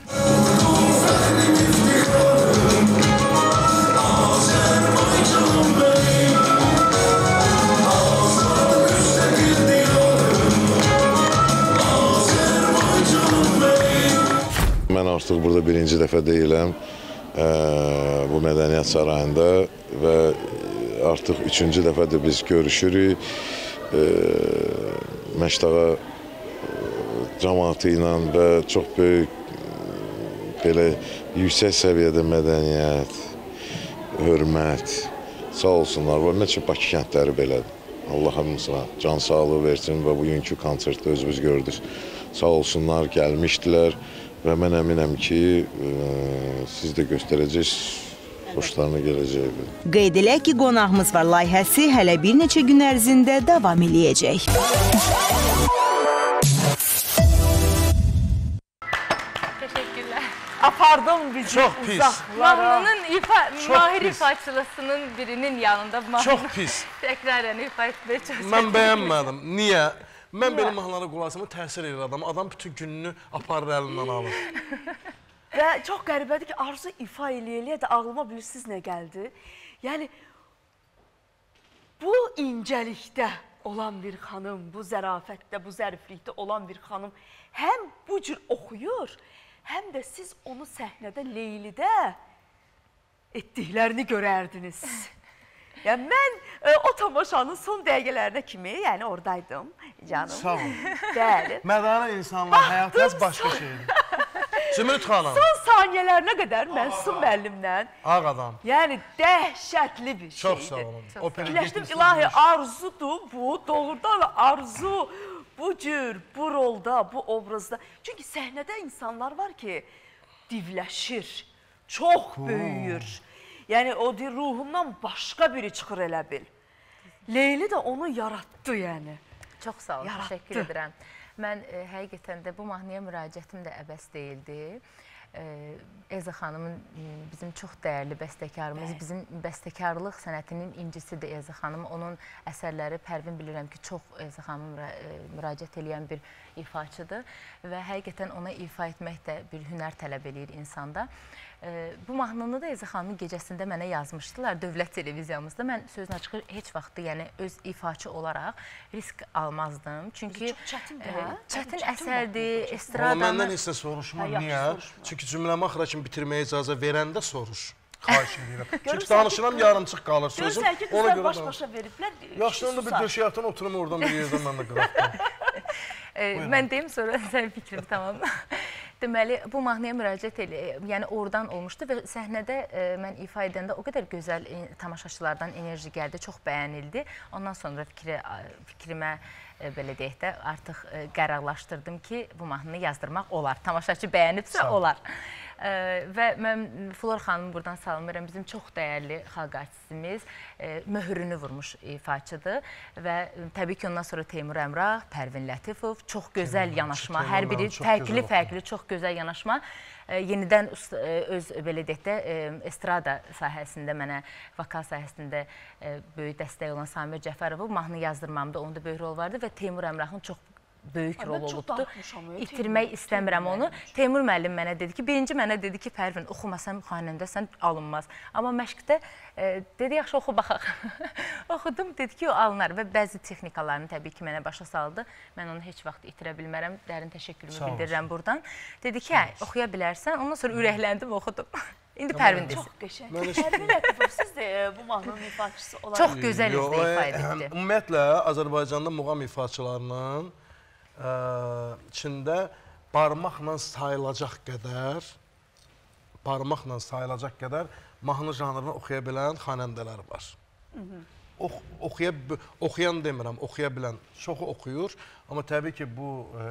S8: Mən artıq burada birinci dəfə deyiləm bu Mədəniyyət Sarayında və artıq üçüncü dəfədir biz görüşürük. Məştağa cəmaatı ilə və çox böyük, belə yüksək səviyyədə mədəniyyət, hörmət, sağ olsunlar. Və ümumiyyətlə Bakı kəndləri belədir. Allah hamısına can sağlığı versin və bugünkü konsertdə özümüz gördük. Sağ olsunlar, gəlmişdilər və mən əminəm ki, siz də göstərəcəksiniz. Xoşlarına gələcək.
S7: Qeyd elək ki, qonağımız var layihəsi hələ bir neçə gün ərzində davam eləyəcək.
S5: Təşəkkürlər.
S3: Apardım bizi
S4: Çox pis.
S3: uzaqlara.
S5: Mahnının ifa,
S4: Çox
S5: mahir
S4: pis.
S5: ifaçılısının birinin yanında mahnı.
S4: Çox pis.
S5: Təkrarən ifa etməyə çox
S4: Mən bəyənmədim. Niyə? Mən belə mahnılara qulaq asım, təsir edir adam. Adam bütün gününü aparır əlindən alır.
S3: Və çox qəribədir ki, Arzu ifa eləyə-eləyə də ağlıma bilirsiniz nə gəldi? Yəni, bu incəlikdə olan bir xanım, bu zərafətdə, bu zəriflikdə olan bir xanım həm bu cür oxuyur, həm də siz onu səhnədə Leylidə etdiklərini görərdiniz. Yəni, mən e, o tamaşanın son dəqiqələrinə kimi, yəni oradaydım canım.
S4: Sağ olun.
S3: Bəli.
S4: Mədara insanlar, həyatınız başqa şeydir. Zümrüt xanım.
S3: Son saniyələrinə qədər Mənsum müəllimdən,
S4: Ağ adam.
S3: yəni dəhşətli bir şeydir.
S4: Çox sağ olun.
S3: Fikirləşdim, ilahi arzudur bu, doğrudan arzu. bu cür, bu rolda, bu obrazda. Çünki səhnədə insanlar var ki, divləşir, çox böyüyür. Yəni, o ruhundan başqa biri çıxır elə bil. Leyli də onu yaratdı, yəni.
S5: Çox sağ olun, təşəkkür edirəm. Mən e, həqiqətən də bu mahnıya müraciətim də əbəs deyildi. E, Elza xanımın bizim çox dəyərli bəstəkarımız, Bəli. bizim bəstəkarlıq sənətinin incisidir Elza xanım. Onun əsərləri Pərvin bilirəm ki, çox Elza xanımın müra müraciət edən bir ifaçıdır və həqiqətən ona ifa etmək də bir hünər tələb edir insanda. E, bu mahnını da Elza xanımın gecəsində mənə yazmışdılar Dövlət televiziyamızda. Mən sözün açığı heç vaxtı yəni öz ifaçı olaraq risk almazdım. Çünki
S3: çətin,
S5: e, çətin əsərdir, estradanı...
S4: Məndən isə soruşma, niyə? Çünki cümləmi axıra kimi bitirməyə icazə verəndə soruş. Xahiş edirəm. Çünki danışıram, yarımçıq qalır sözüm.
S3: Görürsən ki, qızlar baş-başa veriblər,
S4: yaxşı, onda bir döşəyatın oturum oradan bir yerdən mən də qıraqdan.
S5: Mən deyim, sonra sənin fikrim tamam. Deməli, bu mahnıya müraciət edir, yəni oradan olmuşdu və səhnədə e, mən ifa edəndə o qədər gözəl e, tamaşaçılardan enerji gəldi, çox bəyənildi. Ondan sonra fikri, fikrimə e, belə deyək də artıq e, qərarlaşdırdım ki, bu mahnını yazdırmaq olar. Tamaşaçı bəyənibsə olar. E, və mən Flor xanımı buradan salamlayıram. Bizim çox dəyərli xalq artistimiz e, möhrünü vurmuş ifaçıdır və e, təbii ki, ondan sonra Teymur Əmrah, Pərvin Lətifov çox gözəl yanaşma, hər biri fərqli-fərqli, çox gözəl yanaşma. E, yenidən e, öz belə deyək də e, estrada sahəsində mənə, vokal sahəsində e, böyük dəstək olan Samir Cəfərov mahnı yazdırmamda onda böyük rol vardı və Teymur Əmrahın çox böyük rol olubdu. İtirmək istəmirəm onu. Teymur müəllim mənə dedi ki, birinci mənə dedi ki, Pərvin, oxumasan xanəndəsən alınmaz. Amma məşqdə e, dedi, yaxşı oxu baxaq. Oxudum, dedi ki, o alınar və bəzi texnikalarını təbii ki, mənə başa saldı. Mən onu heç vaxt itirə bilmərəm. Dərin təşəkkürümü bildirirəm buradan. Dedi ki, hə, oxuya bilərsən. Ondan sonra ürəkləndim, oxudum. İndi Pərvin desin.
S3: Çox qəşəng. Pərvin Lətifov, siz də bu mahnının ifaçısı olaraq...
S5: Çox gözəl izlə ifa edildi.
S4: Ümumiyyətlə, Azərbaycanda muğam ifaçılarının içində barmaqla sayılacaq qədər barmaqla sayılacaq qədər mahnı janrını oxuya bilən xanəndələr var. Ox, oxuya, oxuyan demirəm, oxuya bilən çoxu oxuyur, amma təbii ki, bu e,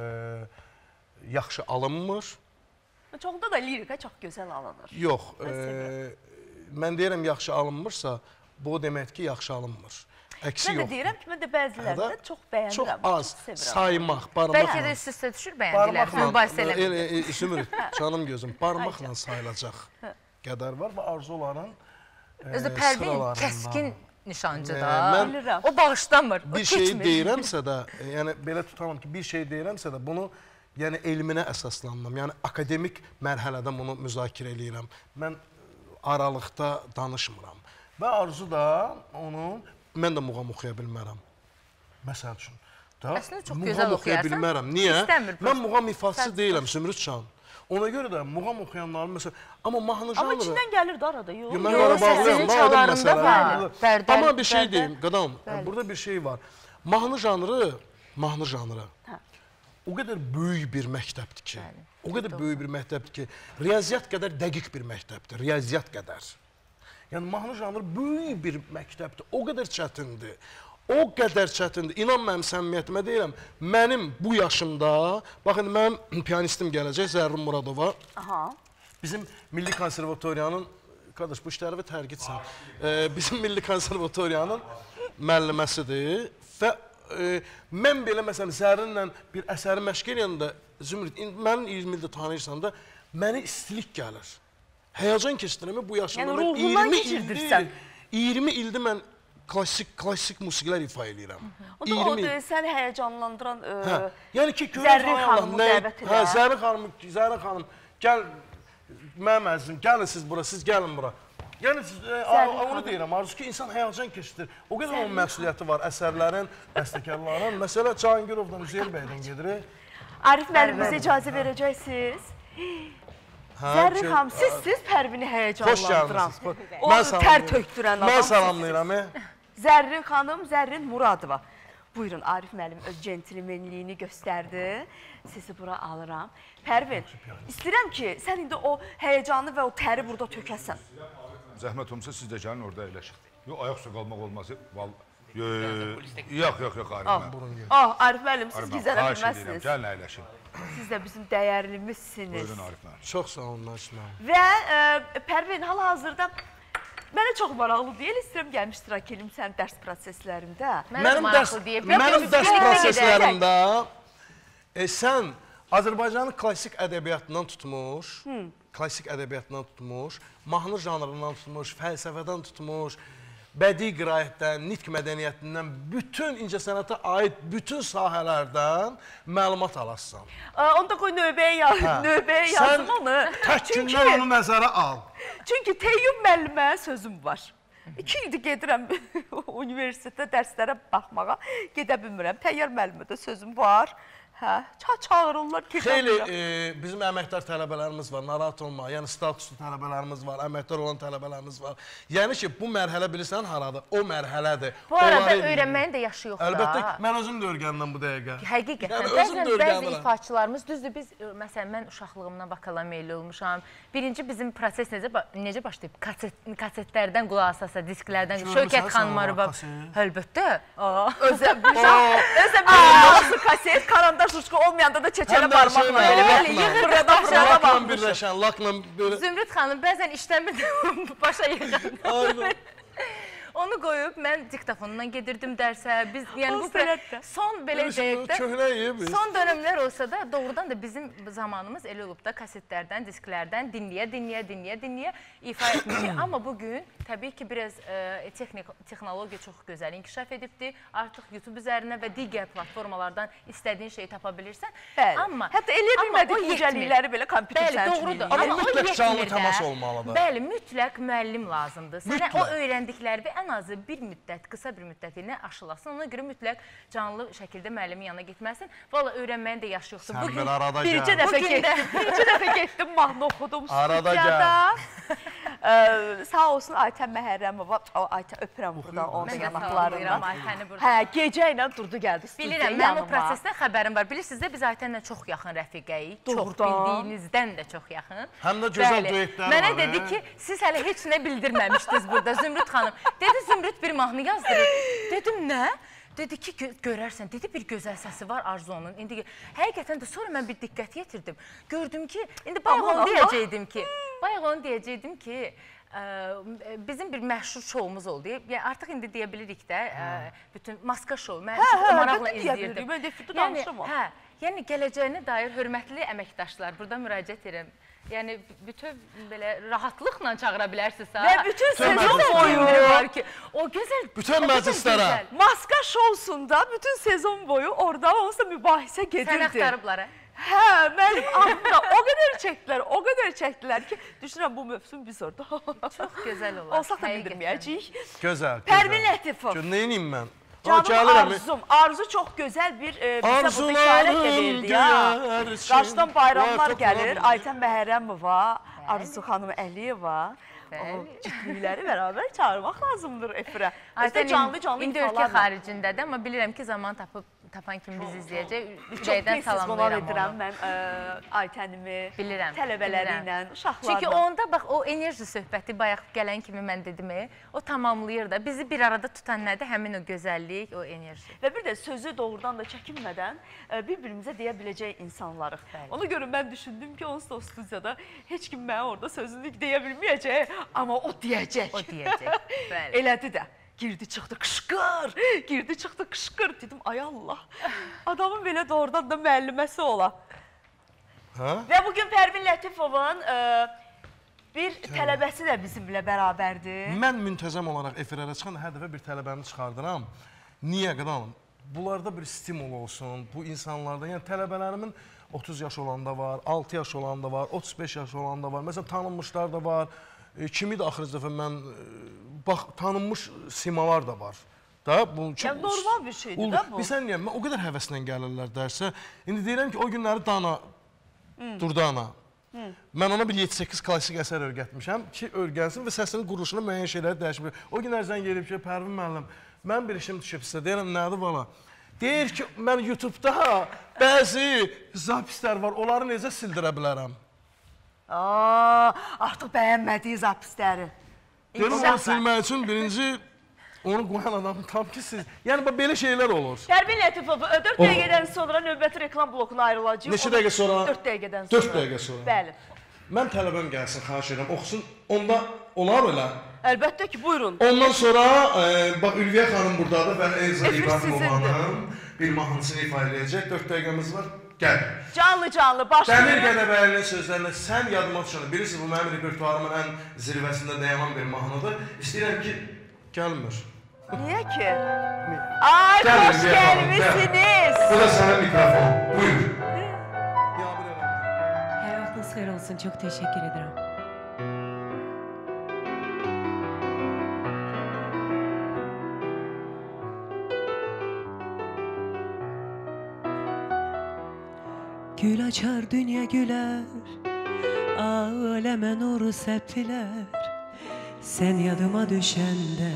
S4: yaxşı alınmır.
S3: Çoxunda da lirika çox gözəl alınır.
S4: Yox, e, mən deyirəm yaxşı alınmırsa, bu demək ki, yaxşı alınmır. Əksi
S3: yoxdur. Mən də deyirəm ki, mən də bəzilərində çox bəyənirəm.
S4: Çox az, saymaq, barmaqla.
S5: Bəlkə də üst-üstə düşür bəyəndilər, mübahisə eləmək.
S4: Zümrüd, canım gözüm, barmaqla sayılacaq qədər var və arzuların
S5: Özü Pərvin kəskin nişancıdır. O bağışlamır, o
S4: keçmir. Bir şey deyirəmsə də, yəni belə tutalım ki, bir şey deyirəmsə də bunu yəni elminə əsaslanmam, yəni akademik mərhələdə bunu müzakirə eləyirəm. Mən aralıqda danışmıram. Və arzu da onun mən də muğam oxuya bilmərəm. Məsəl üçün.
S5: Əslində çox gözəl oxuyarsan.
S4: Bilmərəm. Niyə? Mən muğam ifaçısı deyiləm, Zümrüd Can. Ona görə də muğam oxuyanların məsəl... Amma mahnı janrı...
S3: Amma içindən gəlir də arada, yox.
S4: Mən ara bağlayam,
S5: çalarında var.
S4: Amma bir şey deyim, qadam, burada bir şey var. Mahnı janrı, mahnı janrı o qədər böyük bir məktəbdir ki, o qədər böyük bir məktəbdir ki, riyaziyyat qədər dəqiq bir məktəbdir, riyaziyyat qədər. Yəni, mahnı janrı böyük bir məktəbdir, o qədər çətindir, o qədər çətindir. İnan mənim səmimiyyətimə deyirəm, mənim bu yaşımda, baxın, mənim pianistim gələcək, Zərrin Muradova. Bizim Milli Konservatoriyanın, qardaş, bu işləri və tərqidsən, bizim Milli Konservatoriyanın müəlliməsidir və mən belə, məsələn, Zərrinlə bir əsəri məşq eləyəndə, Zümrüd, mənim iyirmi ildə tanıyırsan da, mənə istilik gəlir. Həyəcan keçdirəmi bu yaşımda?
S3: Yəni, ruhundan keçirdirsən.
S4: iyirmi ildir mən klassik musiqilər ifa eləyirəm.
S3: O da o səni həyəcanlandıran
S4: Zərrin xanımı dəvət edə. Zərrin xanım, Zərrin xanım, gəl, mənim əzizim, gəlin siz bura, siz gəlin bura. Yəni, onu deyirəm, arzu ki, insan həyəcan keçdir. O qədər onun məsuliyyəti var, əsərlərin, bəstəkarların. Məsələ, Cahangirovdan, Üzeyir bəydən gedirik.
S3: Arif müəllimizə icazə verəcəksiniz. Zərrin xanım, siz Pərvini həyəcanlandıran, onu tər tökdürən adam.
S4: Mən salamlayıram.
S3: Zərrin xanım, Zərrin Muradova. Buyurun, Arif müəllim öz centilmenliyini göstərdi. Sizi bura alıram. Pərvin, istəyirəm ki, sən indi o həyəcanı və o təri burada tökəsən.
S2: Zəhmət olmasa siz də gəlin orada əyləşin. Yox, ayaq üstə qalmaq olmaz. Yox, yox, yox, Arif müəllim.
S3: Ah, Arif müəllim, siz gizlədə bilməzsiniz.
S2: Gəlin, əyləşin.
S3: Siz də bizim dəyərlimizsiniz.
S2: Buyurun, Arif müəllim.
S4: Çox sağ olun, Naşim müəllim.
S3: Və Pərvin, hal-hazırda mənə çox maraqlı deyil, istəyirəm gəlmiş iştirak edim sənin dərs proseslərində.
S4: Mənim dərs proseslərimdə sən Azərbaycanın klassik ədəbiyyatından tutmuş, klassik ədəbiyyatından tutmuş, mahnı janrından tutmuş, fəlsəfədən tutmuş, bədii qiraətdən, nitq mədəniyyətindən, bütün incəsənətə aid bütün sahələrdən məlumat alasın.
S3: Onda qoy növbəyə yazım onu.
S4: Sən tək gündən onu nəzərə al.
S3: Çünki Teyyub müəllimə sözüm var. İki ildir gedirəm universitetdə dərslərə baxmağa, gedə bilmirəm. Təyyar müəllimə də sözüm var. Hə, çağırırlar ki,
S4: xeyli bizim əməkdar tələbələrimiz var, narahat olma, yəni statuslu tələbələrimiz var, əməkdar olan tələbələrimiz var. Yəni ki, bu mərhələ bilirsən haradır? O mərhələdir.
S5: Bu arada öyrənməyin də yaşı yoxdur.
S4: Əlbəttə, mən özüm də öyrəndim bu dəqiqə.
S5: Həqiqətən, bəzən bəzi ifaçılarımız, düzdür, biz, məsələn, mən uşaqlığımdan bakala meyilli olmuşam. Birinci bizim proses necə başlayıb? Kasetlərdən qulaq asasa, disklərdən, Şövkət xanımları, əlbəttə.
S3: Özə bir kaset, karanda Şuşqa olmayanda da çeçələ barmaqla elə yığır da daşlara baxmışım.
S4: Birləşən, lakla böyle...
S5: Zümrüt xanım bəzən işləmirdi, başa yığır. Onu qoyub, mən diktafonundan gedirdim dərsə, biz, yəni bu son belə deyək də, son dönəmlər olsa da, doğrudan da bizim zamanımız elə olub da, kasetlərdən, disklərdən dinləyə, dinləyə, dinləyə, dinləyə ifa etmişik. Amma bugün, təbii ki, biraz texnologiya çox gözəl inkişaf edibdir. Artıq YouTube üzərinə və digər platformalardan istədiyin şeyi tapa bilirsən.
S3: Bəli, hətta eləyə bilmədik incəlikləri belə kompüter
S5: sənçiliyi.
S4: Amma mütləq canlı təmas olmalıdır.
S5: Bəli, mütləq müəllim lazımdır. Sənə o öyrəndikləri ən azı bir müddət, qısa bir müddətini aşılasın. Ona görə mütləq canlı şəkildə müəllimin yanına getməlisin. Valla öyrənməyin də yaşı yoxdur.
S4: Sən belə arada gəl.
S3: Bircə dəfə getdim, bircə dəfə getdim, mahnı oxudum.
S4: Arada gəl.
S3: Sağ olsun Aytən Məhərrəmova, Aytən öpürəm buradan onun yanaqlarından. Hə, gecə ilə durdu gəldi studiyaya yanıma.
S5: Bilirəm, mənim o prosesdən xəbərim var. Bilirsiniz də biz Aytənlə çox yaxın rəfiqəyik. Çox bildiyinizdən də çox yaxın.
S4: Həm də gözəl duetlər var.
S5: Mənə dedi ki, siz hələ heç nə bildirməmişdiniz burada Zümrüt xanım. Dedi Zümrüt bir mahnı yazdırır. Dedim, nə? Dedi ki, görərsən, dedi bir gözəl səsi var Arzu'nun. İndi həqiqətən də sonra mən bir diqqət yetirdim. Gördüm ki, indi bayaq onu deyəcəkdim ki, bayaq onu deyəcəkdim ki, bizim bir məşhur şovumuz oldu. Artıq indi deyə bilirik də, bütün maska şovu. Mən maraqla izləyirdim.
S3: Mən defidə danışamam.
S5: Yəni, gələcəyinə dair hörmətli əməkdaşlar, burada müraciət edirəm. Yəni, bütün belə rahatlıqla çağıra bilərsinizsə.
S3: Və bütün sezon boyu
S5: var ki, o gözəl,
S4: bütün məclislərə.
S3: Maska şovsunda bütün sezon boyu orada onsuz da mübahisə gedirdi.
S5: Sən axtarıblar, hə?
S3: Hə, mənim adımda o qədər çəkdilər, o qədər çəkdilər ki, düşünürəm bu mövsüm biz orada.
S5: Çox gözəl olar.
S3: Olsaq da bildirməyəcəyik.
S4: Gözəl, gözəl.
S3: Pərvin Lətifov.
S4: Neyiniyim mən?
S3: Canım Arzum, Arzu çox gözəl bir bizə burada işarət də verdi ya. Qarşıdan bayramlar gəlir, Aytən Məhərrəmova, Arzu xanım Əliyeva. Ciddilikləri bərabər çağırmaq lazımdır efirə.
S5: Aytən indi ölkə xaricindədir, amma bilirəm ki, zaman tapıb tapan kimi bizi izləyəcək. Ürəkdən salamlayıram onu.
S3: Edirəm mən Aytənimi, tələbələri ilə, uşaqlarla.
S5: Çünki onda, bax, o enerji söhbəti bayaq gələn kimi mən dedim, o tamamlayır da. Bizi bir arada tutan nədir? Həmin o gözəllik, o enerji.
S3: Və bir də sözü doğrudan da çəkinmədən bir-birimizə deyə biləcək insanlarıq. Ona görə mən düşündüm ki, onsuz da o studiyada heç kim mənə orada sözünü deyə bilməyəcək, amma o deyəcək.
S5: O deyəcək, bəli.
S3: Elədi də. Girdi çıxdı qışqır, girdi çıxdı qışqır. Dedim, ay Allah, adamın belə doğrudan da müəlliməsi ola. Və bugün Pərvin Lətifovun bir tələbəsi də bizimlə bərabərdir.
S4: Mən müntəzəm olaraq efirlərə çıxan hər dəfə bir tələbəmi çıxardıram. Niyə qadam? Bunlarda bir stimul olsun, bu insanlarda, yəni tələbələrimin otuz yaş olanda var, altı yaş olanda var, otuz beş yaş olanda var. Məsələn, tanınmışlar da var. Kimi də axırıncı dəfə mən, bax, tanınmış simalar da var.
S3: Yəni, normal bir şeydir da bu.
S4: Bilsən niyə, mən o qədər həvəslə gəlirlər dərsə, indi deyirəm ki, o günləri Dana, Durdana, mən ona bir yeddi səkkiz klassik əsər örgətmişəm ki, örgənsin və səsinin quruluşuna müəyyən şeyləri dəyişmir. O günlər zəng gelib ki, Pərvin müəllim, mən bir işim düşüb sizə, deyirəm, nədir bana? Deyir ki, mən YouTube-da bəzi zapislər var, onları necə sildirə bilərəm?
S3: Artıq bəyənmədiyi zapisləri.
S4: Deyirəm, onu silmək üçün birinci Onu qoyan adam tam ki siz. Yəni belə şeylər olur.
S3: Pərvin Lətifov dörd dəqiqədən sonra növbəti reklam blokuna ayrılacaq.
S4: Neçə dəqiqə sonra?
S3: dörd dəqiqədən sonra.
S4: dörd dəqiqə sonra.
S3: Bəli.
S4: Mən tələbəm gəlsin, xahiş edirəm, oxusun. Onda olar elə.
S3: Əlbəttə ki, buyurun.
S4: Ondan sonra e, bax Ülviyə xanım burdadır və Elza İbrahimova'nın bir mahnısını ifa edəcək. dörd dəqiqəmiz var. Gəl.
S3: Canlı canlı başlayın.
S4: Dəmir Qədəbəylinin sözlərinə sən yadıma düşən. Birisi bu mənim repertuarımın ən zirvəsində dayanan bir mahnıdır. İstəyirəm ki, gəlmir.
S3: Niyə ki? Ay, xoş gəlmişsiniz.
S4: Bu da sənin mikrofon. Buyur.
S9: Hər vaxtınız xeyir olsun. Çox təşəkkür edirəm. Gül açar dünya güler, aleme nuru sepiler, sen yadıma düşende.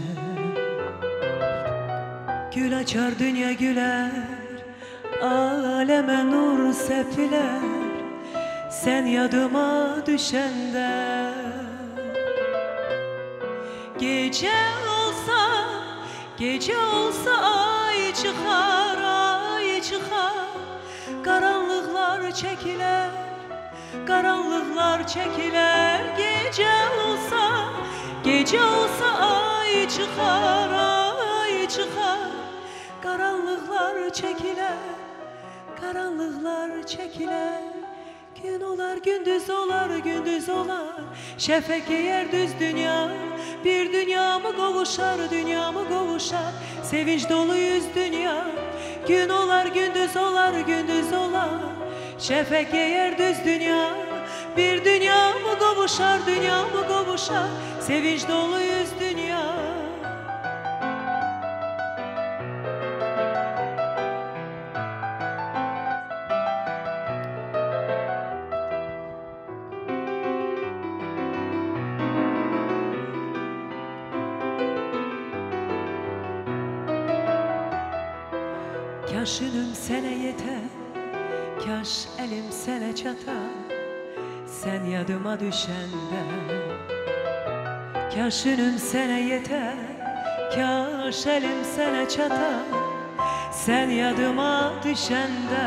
S9: Gül açar dünya güler, aleme nur sepiler, sen yadıma düşende. Gece olsa, gece olsa ay çıkar, ay çıkar, karanlıklar çekiler, karanlıklar çekiler. Gece olsa, gece olsa ay çıkar, ay çıkar, karanlıklar çekiler, karanlıklar çekiler. Gün olar, gündüz olar, gündüz olar, şefek yer düz dünya. Bir dünyamı kavuşar, dünyamı kavuşar, sevinç dolu yüz dünya. Gün olar, gündüz olar, gündüz olar, şefek yer düz dünya. Bir dünyamı kavuşar, dünyamı kavuşar, sevinç dolu yüz dünya. Kaş ünüm sene yeter, kaş elim sene çatar, sen yadıma düşende. Kaş ünüm sene yeter, kaş elim sene çatar, sen yadıma düşende.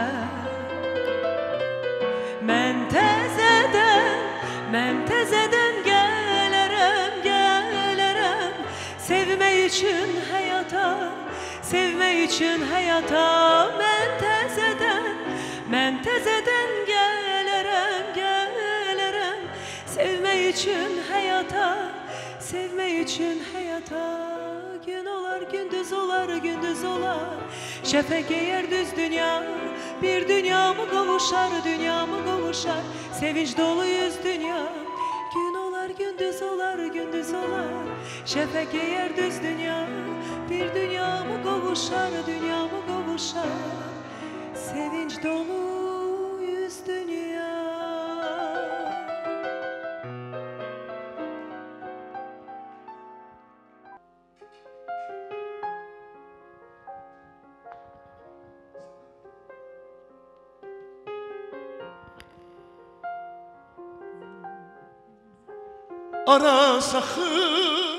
S9: Men tezeden, men tezeden gelirim, gelirim, sevme için hayata. Sevme için hayata. Men tezeden, men tezeden gelirim, gelirim, sevme için hayata, sevme için hayata. Gün olar, gündüz olar, gündüz olar, şefek yer düz dünya. Bir dünyamı kavuşar, dünyamı kavuşar, sevinç dolu yüz dünya. Gün olar, gündüz olar, gündüz olar, şefek yer düz dünya. Bir dünyamı kavuşar, dünyamı kavuşar, sevinç dolu yüz dünya.
S6: Ara sakır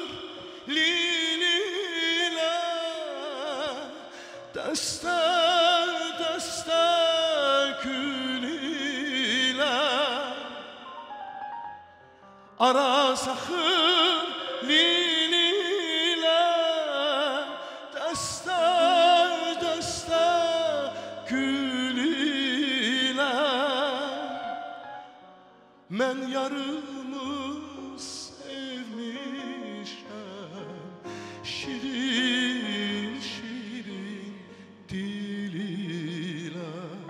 S6: lilila, dasta dasta külila. Ara sakır lilila, dasta dasta külila. Men yarımı şirin şirin diliyle.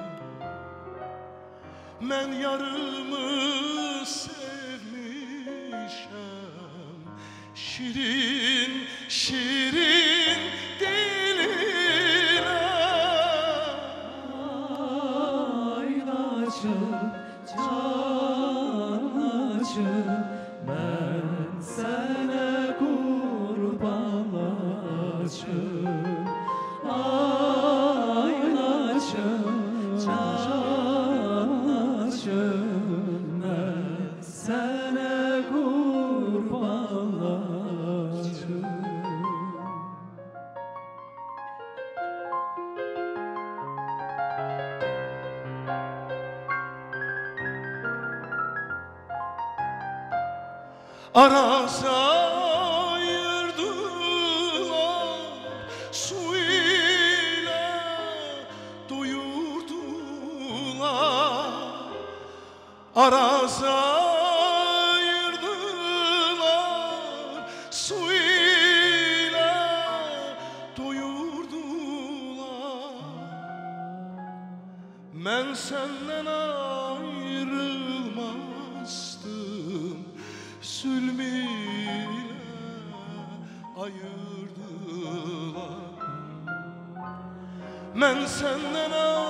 S6: Men yarımı sevmişem, şirin şirin diliyle.
S1: Aynacım, canacım, ben sana kurbanacım. Aynacım, canacım, ben sana kurbanacım.
S6: Araz ayırdılar, su ile doyurdular. Araz ayırdılar, su ile doyurdular. Ben senden ayrılmazdım, zulmüyle ayırdılar. Ben senden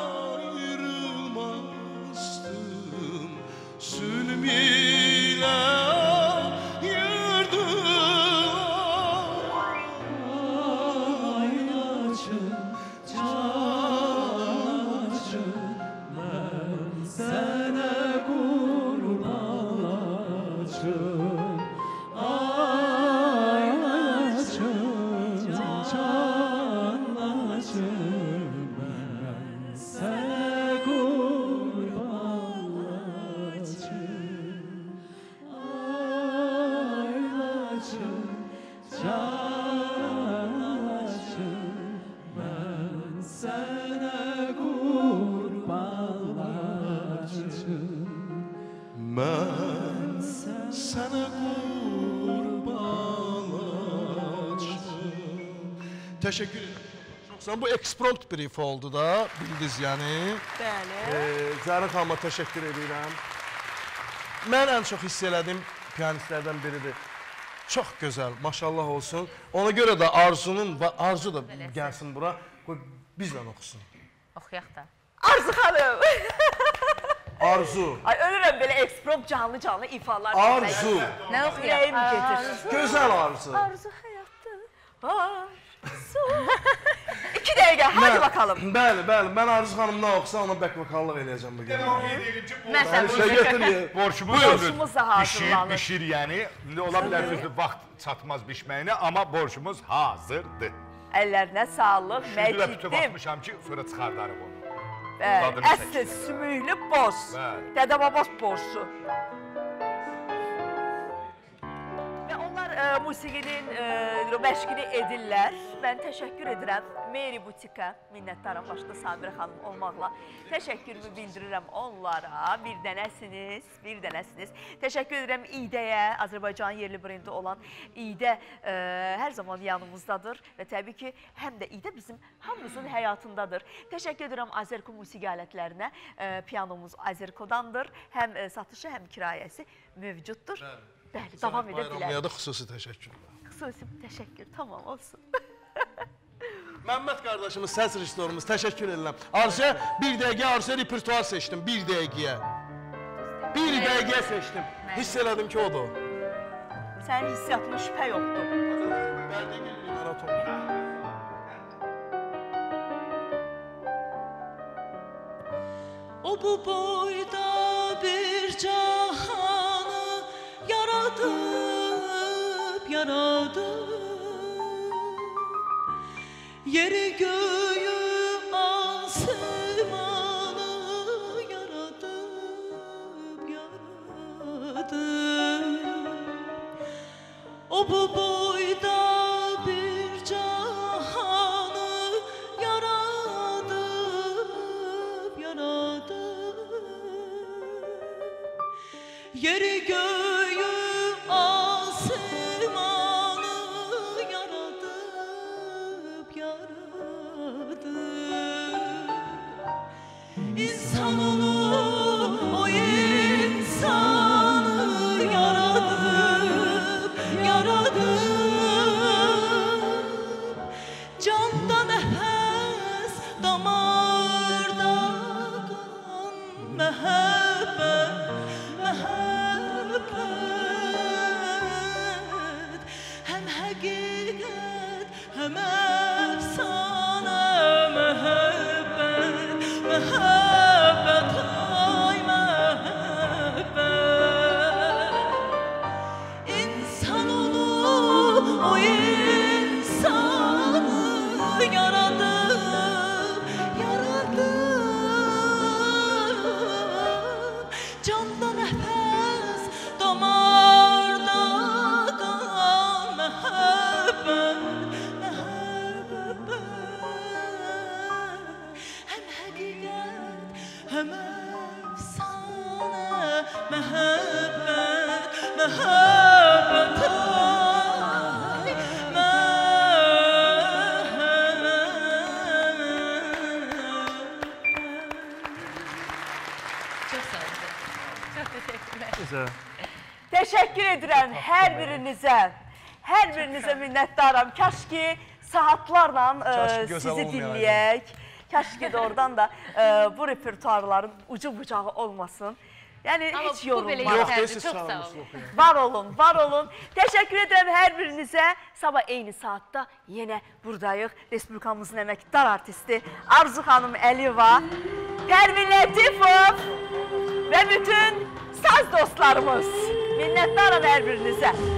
S6: ayrılmazdım, zulmüyle ayırdılar.
S1: Aynacım, canacım, ben sana kurban olacağım. Aynacım, canacım, ben sana kurban olacağım. Aynacım, canacım, ben sana kurban olacağım.
S6: Ben sana kurban olacağım. Teşekkür ederim.
S4: Sen bu eksprompt brief oldu da, bildiniz yani.
S3: Bəli.
S4: Ee, Zəhra xanıma təşəkkür edirəm. Mən ən çox hiss elədim piyanistlərdən biridir. Çox gözəl, maşallah olsun. Ona görə də Arzunun, Arzu da gəlsin bura, qoy bizlə oxusun.
S5: Oxuyaq da.
S3: Arzu xanım.
S4: Arzu.
S3: Ay ölürəm belə eksprompt canlı canlı ifalar.
S4: Arzu.
S5: Nə oxuyaq?
S3: Ürəyim getir.
S4: Gözəl Arzu.
S3: Arzu həyatda. Arzu. İki dəqiqə, hadi bakalım.
S4: Bəli, bəli. Mən Arzu xanım nə oxusa ona bək vokallık eləyəcəm bu gün.
S5: Məsələn,
S4: Şey götürmüyor.
S2: Borcumuz
S3: Borcumuz da
S2: Bişir,
S3: hazırlanır.
S2: bişir yəni. İndi ola bilər düzdür, vaxt çatmaz bişməyinə, amma borcumuz hazırdır.
S3: Əllərinə sağlıq,
S2: Şürdülə bütün
S3: məciddim.
S2: baxmışam ki, sonra çıxardarıq onu.
S3: Bəli,
S2: Dadını
S3: əsl
S2: çəkir.
S3: sümüklü boz.
S2: Bəli.
S3: Dədə babas borcu. Və onlar e, musiqinin e, məşqini edirlər. Mən təşəkkür edirəm Meri Butika, minnətdaram başda Samirə xanım olmaqla. Təşəkkürümü bildirirəm onlara. Bir dənəsiniz, bir dənəsiniz. Təşəkkür edirəm İDəyə, Azərbaycanın yerli brendi olan İdə e, hər zaman yanımızdadır. Və təbii ki, həm də İdə bizim hamımızın həyatındadır. Təşəkkür edirəm Azərko musiqi alətlərinə. E, piyanomuz Azərkodandır. Həm e, satışı, həm kirayəsi mövcuddur. Bəli, davam edə bilərik.
S4: Bayramlıya da xüsusi təşəkkürlər.
S3: Xüsusi təşəkkür, tamam olsun.
S4: Məmməd qardaşımız, səs rejissorumuz, təşəkkür edirəm. Arzuya bir dəqiqə Arzuya repertuar seçdim, bir dəqiqəyə. Bir dəqiqəyə seçdim. Hiss elədim ki, odur.
S3: Sənin hissiyatına şübhə yoxdur.
S4: Bərdəgil maraton.
S9: O bu boyda bir cahanı yaradıp, yaradıp yeri göğü asmanı yaradıp, yaradıp o bu boyda bir cahanı yaradıp, yaradıp yeri göğü asmanı yaradıp, yaradıp İnsan olup o insanı yaradıp, yaradıp canda nefes, damarda kan, mehabbet, mehabbet hem hakikat hem efsane mehabbet, mehabbet ay mehabbet İnsan olup o insanı yaradıp, yaradıp canda nefes, damarda həm əfsanə, məhəbbət, məhəbbət, ay,
S4: Güzel.
S3: Teşekkür edirəm hər birinizə. Hər birinizə minnətdaram. Kaş ki saatlarla e, sizi dinləyək. Kaş ki də oradan da e, bu repertuarların ucu bucağı olmasın. Yəni
S5: Amma
S3: heç
S5: bu belə
S3: yorulmayın.
S5: yetərli, çox sağ olun.
S3: Var olun, var olun. Teşekkür edirəm hər birinizə. Sabah eyni saatda yenə buradayıq. Respublikamızın əməkdar artisti Arzu xanım Əliyeva, Pərvin Lətifov və bütün saz dostlarımız. Minnətdaram hər birinizə.